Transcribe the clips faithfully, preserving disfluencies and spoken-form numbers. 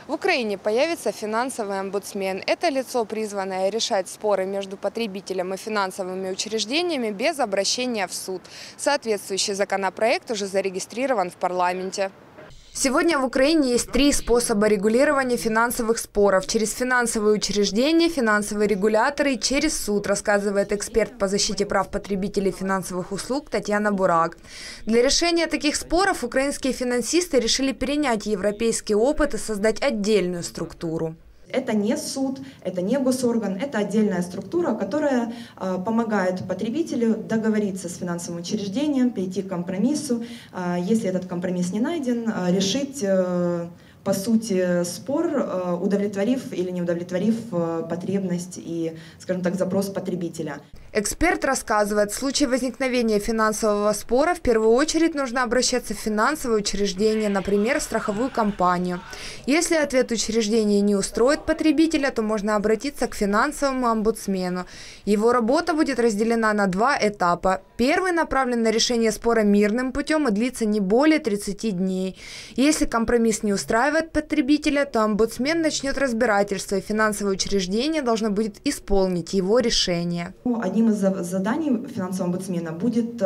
В Украине появится финансовый омбудсмен. Это лицо, призванное решать споры между потребителем и финансовыми учреждениями без обращения в суд. Соответствующий законопроект уже зарегистрирован в парламенте. Сегодня в Украине есть три способа регулирования финансовых споров: через финансовые учреждения, финансовые регуляторы и через суд, рассказывает эксперт по защите прав потребителей финансовых услуг Татьяна Бурак. Для решения таких споров украинские финансисты решили перенять европейский опыт и создать отдельную структуру. Это не суд, это не госорган, это отдельная структура, которая э, помогает потребителю договориться с финансовым учреждением, прийти к компромиссу. Э, если этот компромисс не найден, э, решить, э, по сути, спор, э, удовлетворив или не удовлетворив э, потребность и, скажем так, запрос потребителя. Эксперт рассказывает, в случае возникновения финансового спора в первую очередь нужно обращаться в финансовое учреждение, например, в страховую компанию. Если ответ учреждения не устроит потребителя, то можно обратиться к финансовому омбудсмену. Его работа будет разделена на два этапа. Первый направлен на решение спора мирным путем и длится не более тридцати дней. Если компромисс не устраивает потребителя, то омбудсмен начнет разбирательство, и финансовое учреждение должно будет исполнить его решение. Одним из заданий финансового омбудсмена будет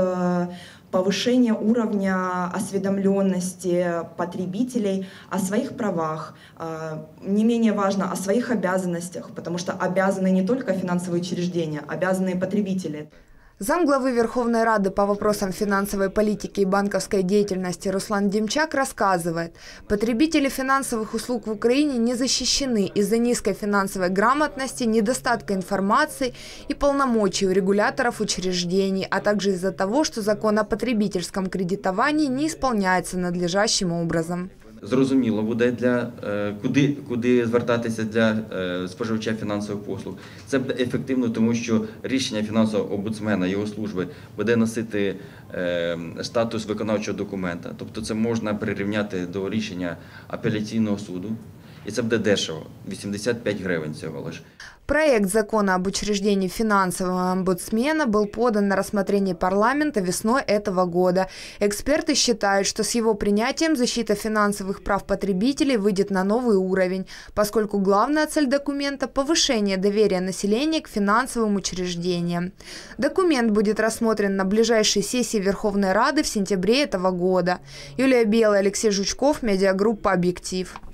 повышение уровня осведомленности потребителей о своих правах. Не менее важно, о своих обязанностях, потому что обязаны не только финансовые учреждения, обязаны и потребители. Замглавы Верховной Рады по вопросам финансовой политики и банковской деятельности Руслан Демчак рассказывает, потребители финансовых услуг в Украине не защищены из-за низкой финансовой грамотности, недостатка информации и полномочий у регуляторов учреждений, а также из-за того, что закон о потребительском кредитовании не исполняется надлежащим образом. Зрозуміло буде, для, куди, куди звертатися для споживача фінансових послуг. Це буде ефективно, тому що рішення фінансового омбудсмена, його служби, буде носити статус виконавчого документа. Тобто це можна прирівняти до рішення апеляційного суду. И это будет дешево, вісімдесят п'ять гривень всего лишь. Проект закона об учреждении финансового омбудсмена был подан на рассмотрение парламента весной этого года. Эксперты считают, что с его принятием защита финансовых прав потребителей выйдет на новый уровень, поскольку главная цель документа – повышение доверия населения к финансовым учреждениям. Документ будет рассмотрен на ближайшей сессии Верховной Рады в сентябре этого года. Юлия Белая, Алексей Жучков, медиагруппа «Объектив».